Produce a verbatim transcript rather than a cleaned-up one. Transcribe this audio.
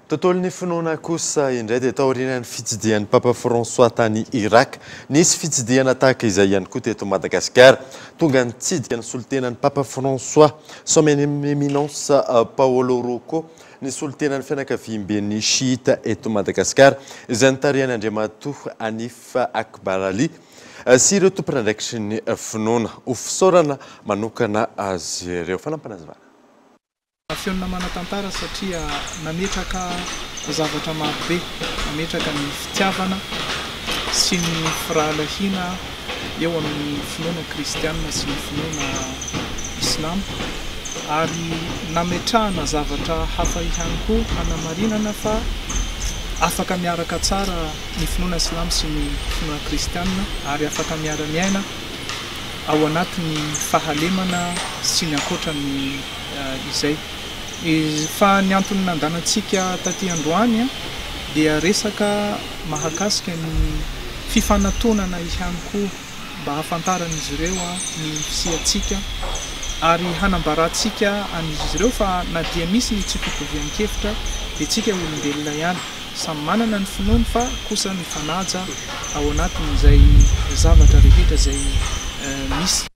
Tontolon'ny finoana kosa indray dia taorian'ny fitsidihan'ny Papa François tany Irak. Nisy fitsidihana tahaka izay ihany koa teto Madagasikara. Tonga nitsidika ny solotenan'ny Papa François Son Eminence Paolo Rocco ny solotenan'ny fianakaviam-ben'ny Shiita eto Madagasikara. Izay nitarihany Andriamatoa Hanif Akbar Ali sy ireo tompon'andraikitry ny finoana ho fisaorana manokana azy ireo. Fanampanazy vana. Fiona manatantara satria nametraka zavatra maro be, nametraka ny fitiavana sy ny firahalahiana eo amin'ny finoana kristianina sy ny finoana islam, ary nametrahana zavatra hafa ihany koa hanamarinana fa afaka miaraka tsara ny finoana islam sy ny finoana kristianina, ary afaka miara-miaina ao anatin'ny fahalemana sy ny ankoatran'ny izay. Fa ny antony nandanantsika taty androany dia resaka mahakasika ny fifanantonana ihany koa mba hafantaran'izy ireo ny fisiantsika ary hanambarantsika an'izy ireo fa na dia misy ny tsy fitovian-kevitra dia tsika olombelona ihany samy manana ny finoana fa kosa ny fanaja ao anatin'izay zavatra rehetra izay misy.